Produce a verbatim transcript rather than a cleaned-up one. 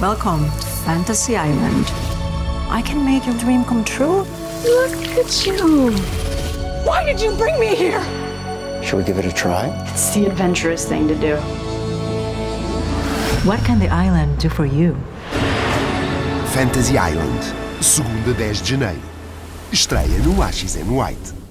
Welcome to Fantasy Island. I can make your dream come true. Look at you. Why did you bring me here? Should we give it a try? It's the adventurous thing to do. What can the island do for you? Fantasy Island, segunda a dez de janeiro. Estreia no A X N White.